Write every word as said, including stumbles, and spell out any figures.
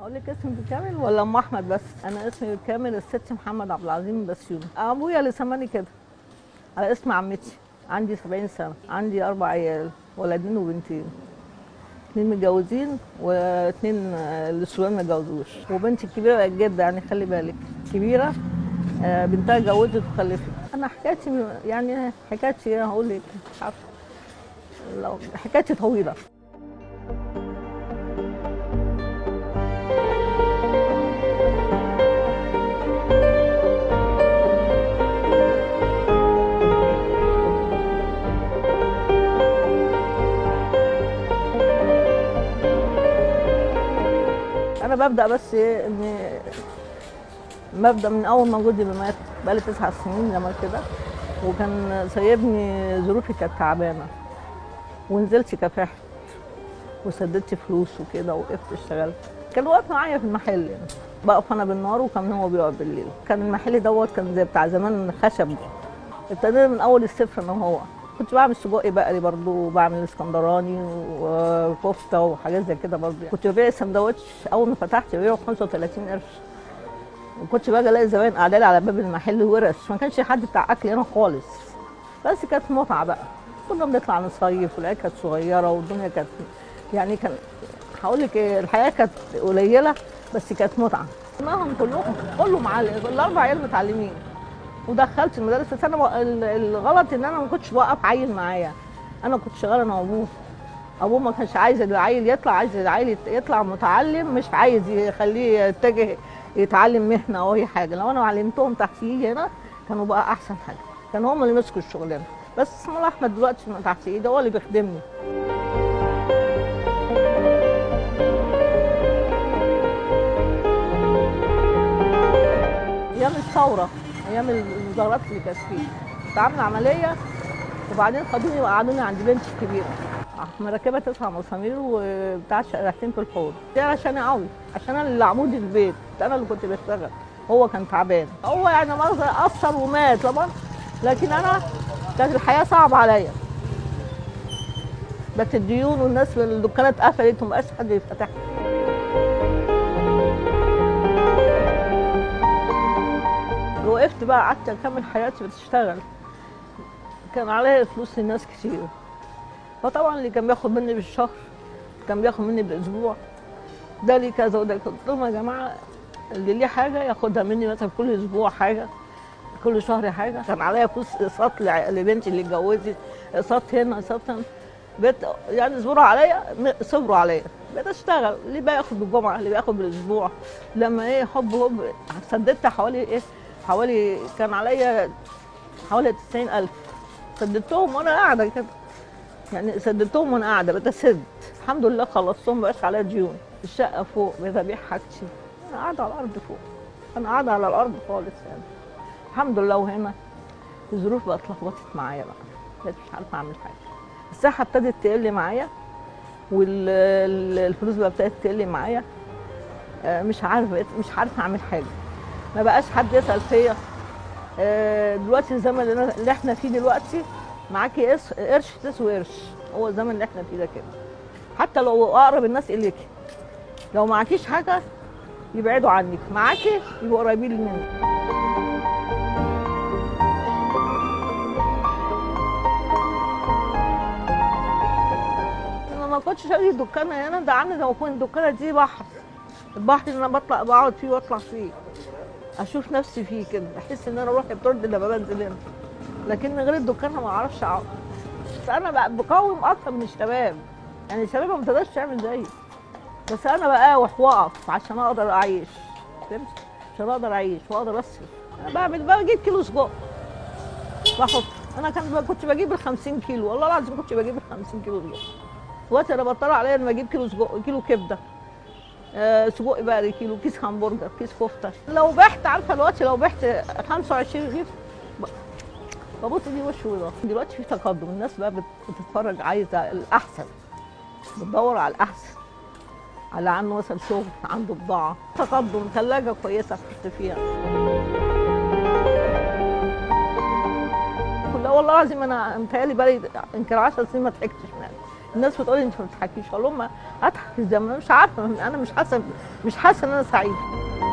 اقول لك اسمي بالكامل ولا ام احمد بس؟ انا اسمي بالكامل الست محمد عبد العظيم بسيوني. ابويا اللي سماني كده على اسم عمتي. عندي سبعين سنه، عندي اربع عيال، ولدين وبنتين، اتنين متجوزين واتنين الصغيرين ما اتجوزوش، وبنتي الكبيره بقت جده، يعني خلي بالك كبيره بنتها اتجوزت وخلفت. انا حكايتي يعني حكايتي هقول لك مش عارفه، لو حكايتي طويله. انا ببدا بس ايه ان ببدا من اول ما جوزي مات بقالي تسع سنين زمان كده، وكان سايبني ظروفي كانت تعبانه، ونزلت كافحت وسددت فلوس وكده، وقفت اشتغلت. كان واقف معايا في المحل، يعني بقف انا بالنهار وكان هو بيقف بالليل. كان المحل دوت كان زي بتاع زمان خشب. ابتدينا من اول الصفر انا وهو. كنت بعمل سجق بقري برضه، وبعمل اسكندراني وكفته وحاجات زي كده برضه. كنت ببيع سندوتش اول ما فتحت ببيعه ب خمسة وتلاتين قرش. وكنت باجي الاقي زباين قاعدين على باب المحل ورش، ما كانش حد بتاع اكل هنا خالص. بس كانت متعه بقى، كنا بنطلع نصيف والعيال كانت صغيره والدنيا كانت يعني كان هقول لك ايه، الحياه كانت قليله بس كانت متعه. معاهم كلهم كله معلم، الاربع عيال متعلمين ودخلت المدارس. بس انا الغلط ان انا ما كنتش بوقف عيل معايا، انا كنت شغاله انا وابوه. ابوه ما كانش عايز العيل يطلع، عايز العيل يطلع متعلم، مش عايز يخليه يتجه يتعلم مهنه او اي حاجه. لو انا علمتهم تحتيه هنا كانوا بقى احسن حاجه، كانوا هم اللي مسكوا الشغلانه. بس اسم الله احمد دلوقتي تحت ايدي هو اللي بيخدمني. ايام الثوره، ايام الوزارات اللي كانت فيه، كنت عامله عمليه وبعدين خدوني وقعدوني عند بنتي الكبيره، مركبه تسع مسامير وبتاع شقتين في الحوض. ده عشان قوي، عشان انا اللي عمود البيت، انا اللي كنت بشتغل، هو كان تعبان. هو يعني مؤاخذه قصر ومات طبعا، لكن انا كانت الحياه صعبه عليا. بس الديون والناس في الدكانات قفلت ومبقاش حد يفتحها. وقفت بقى، قعدت اكمل حياتي بتشتغل. كان عليا فلوس لناس كتير، فطبعا اللي كان بياخد مني بالشهر كان بياخد مني بالاسبوع، ده لي كذا وده كذا. قلت لهم يا جماعه اللي ليه حاجه ياخدها مني، مثلا كل اسبوع حاجه، كل شهر حاجه. كان عليا فلوس اقساط لبنتي اللي اتجوزت، اقساط هنا اقساط هنا، بقيت يعني يصبروا عليا، صبروا عليا، بقيت اشتغل. اللي بياخد بالجمعه، اللي بياخد بالاسبوع. لما ايه حب حب سددت حوالي ايه حوالي كان عليا حوالي تسعين ألف، سددتهم وانا قاعده كده، يعني سددتهم وانا قاعده بتسد. الحمد لله خلصتهم، مبقاش عليا ديون. الشقه فوق بقيت ابيع حاجتي، انا قاعده على الارض فوق، انا قاعده على الارض خالص يعني الحمد لله. وهنا الظروف بقت اتلخبطت معايا بقى، بقيت مش عارفه اعمل حاجه. الصحه ابتدت تقل معايا، والفلوس بقى ابتدت تقل معايا، مش عارفه بقيت مش عارفه اعمل حاجه، ما بقاش حد يسال فيا. دلوقتي الزمن اللي احنا فيه دلوقتي، معاكي قرش تسوي قرش، هو الزمن اللي احنا فيه ده كده. حتى لو اقرب الناس اليكي، لو معكيش حاجه يبعدوا عنك، معاكي يبقوا قريبين منك. انا ما كنتش اجي دكانه هنا، ده عندي لو كنت الدكانه دي بحر، البحر اللي انا بطلع بقعد فيه واطلع فيه، اشوف نفسي فيه كده، احس ان انا روحي بترد لما بنزل هنا. لكن من غير الدكانه ما اعرفش اقعد. بس انا بقاوم اكتر من الشباب، يعني الشباب ما بتقدرش تعمل زيي، بس انا بقاوح واقف عشان اقدر اعيش، فهمت؟ عشان اقدر اعيش واقدر اصرف. انا بعمل بجيب كيلو سجق بحط، انا كان كنت بجيب ال خمسين كيلو، والله العظيم كنت بجيب ال خمسين كيلو سجق. دلوقتي انا بطلع عليا لما اجيب كيلو سجق، كيلو كبده، آه سجق بقري كيلو، كيس همبرجر، كيس كفته. لو بعت، عارفه دلوقتي لو بعت خمسة وعشرين رغيف ببص دي وش وظهر. دلوقتي في تقدم، الناس بقى بتتفرج عايزه الاحسن، بتدور على الاحسن، على عنده مثلا شغل، عنده بضاعه، تقدم، ثلاجه كويسه تحط فيها. لا والله العظيم انا متهيألي بقالي يمكن عشر سنين ما ضحكتش من الناس بتقول لي انت ما بتضحكيش، اقول لهم اضحك ازاي؟ انا مش عارفه، انا مش حاسه مش حاسه ان انا سعيده.